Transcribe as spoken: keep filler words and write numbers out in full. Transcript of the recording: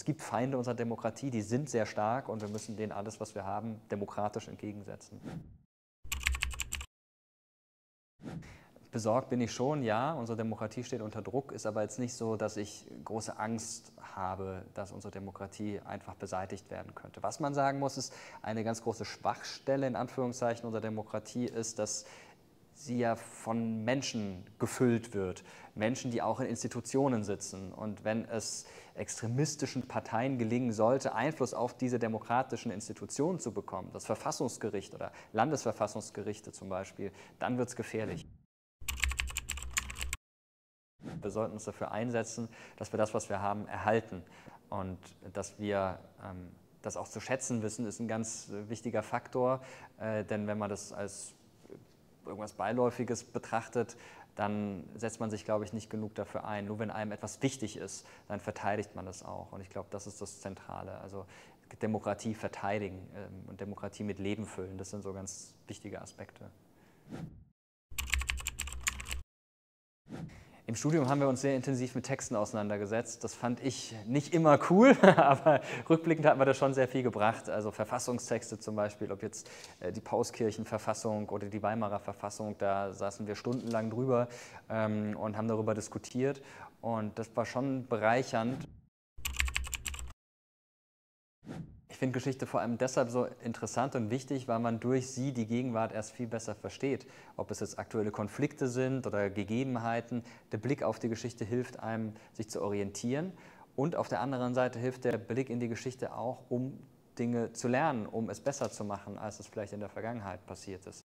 gibt Feinde unserer Demokratie, die sind sehr stark und wir müssen denen alles, was wir haben, demokratisch entgegensetzen. Besorgt bin ich schon, ja, unsere Demokratie steht unter Druck, ist aber jetzt nicht so, dass ich große Angst habe, dass unsere Demokratie einfach beseitigt werden könnte. Was man sagen muss, ist, eine ganz große Schwachstelle in Anführungszeichen unserer Demokratie ist, dass sie ja von Menschen gefüllt wird. Menschen, die auch in Institutionen sitzen. Und wenn es extremistischen Parteien gelingen sollte, Einfluss auf diese demokratischen Institutionen zu bekommen, das Verfassungsgericht oder Landesverfassungsgerichte zum Beispiel, dann wird es gefährlich. Wir sollten uns dafür einsetzen, dass wir das, was wir haben, erhalten. Und dass wir ähm, das auch zu schätzen wissen, ist ein ganz äh, wichtiger Faktor. Äh, denn wenn man das als irgendwas Beiläufiges betrachtet, dann setzt man sich, glaube ich, nicht genug dafür ein. Nur wenn einem etwas wichtig ist, dann verteidigt man das auch. Und ich glaube, das ist das Zentrale. Also Demokratie verteidigen ähm, und Demokratie mit Leben füllen, das sind so ganz wichtige Aspekte. Im Studium haben wir uns sehr intensiv mit Texten auseinandergesetzt. Das fand ich nicht immer cool, aber rückblickend hat mir das schon sehr viel gebracht. Also Verfassungstexte zum Beispiel, ob jetzt die Pauskirchenverfassung oder die Weimarer Verfassung, da saßen wir stundenlang drüber ähm, und haben darüber diskutiert. Und das war schon bereichernd. Ich finde Geschichte vor allem deshalb so interessant und wichtig, weil man durch sie die Gegenwart erst viel besser versteht. Ob es jetzt aktuelle Konflikte sind oder Gegebenheiten, der Blick auf die Geschichte hilft einem, sich zu orientieren. Und auf der anderen Seite hilft der Blick in die Geschichte auch, um Dinge zu lernen, um es besser zu machen, als es vielleicht in der Vergangenheit passiert ist.